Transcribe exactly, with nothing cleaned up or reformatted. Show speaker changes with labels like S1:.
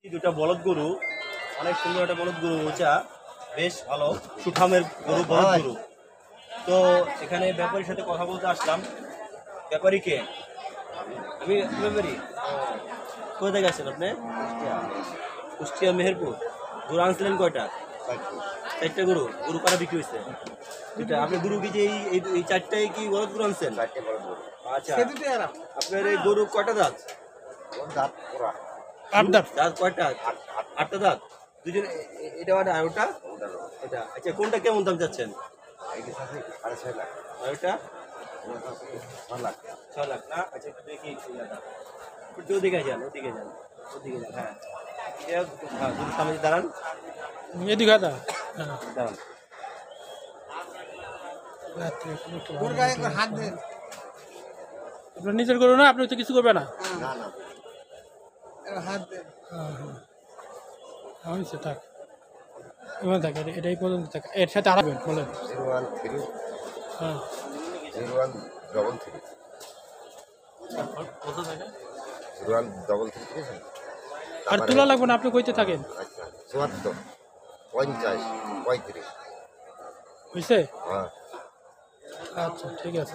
S1: দুটা বলদ গরু, অনেক সুন্দর একটা বলদ গরু, ওটা বেশ ভালো সুঠামের গরু, বলদ গরু। তো এখানে ব্যাপারীর সাথে কথা বলতে আসলাম। ব্যাপারী কে? আমি ব্যাপারী। কোথা থেকে আসছেন আপনি? কুষ্টিয়া মেহেরপুর। গরু আনছিলেন কয়টা? চারটা গরু। গরু কারা বিক্রি হয়েছে? দুটা। আপনি গরু কি যে এই এই- এই চারটায় কি বলদ গরু আনছেন? আচ্ছা, আপনার এই গরু কয়টা দাঁত?
S2: আট দাঁত।
S1: দাঁত কয়টা? আটটা দাঁত। দুজন, এ- এ- এটা আর ওটা এটা। আচ্ছা, কোনটা কেমন দাম চাচ্ছেন? আর ওটা ছয় লাখ না? আচ্ছা, একটু দেখি একটু দাদা। একটু ওদিকে যান, ওদিকে যান, ওদিকে যান। হ্যাঁ, এটা হ্যাঁ, দুটো সামনে দাঁড়ান,
S2: এদিকে হাতা। হ্যাঁ।
S1: দাঁড়ান।
S2: রাত্রে কোনো একটু ভালো লাগে। আপনার নিজের গরু না, আপনি তো কিছু করবে না। হ্যাঁ, হ্যাঁ। হয়েছে, থাক এবার থাকে, এটাই পর্যন্ত থাকে। এর সাথে আরাবেন বলেন।
S3: জিরো ওয়ান থ্রি
S2: হ্যাঁ,
S3: জিরো ওয়ান ডবল থ্রি
S1: কত টাকা?
S3: জিরো ওয়ান ডবল থ্রি ঠিক আছে।
S2: আর তোলা লাগবে না, আপনি কইতে থাকেন।
S3: আচ্ছা, চুয়াত্তর পঞ্চাশ পঁয়ত্রিশ।
S2: বুঝছে?
S3: হ্যাঁ।
S2: আচ্ছা, ঠিক আছে।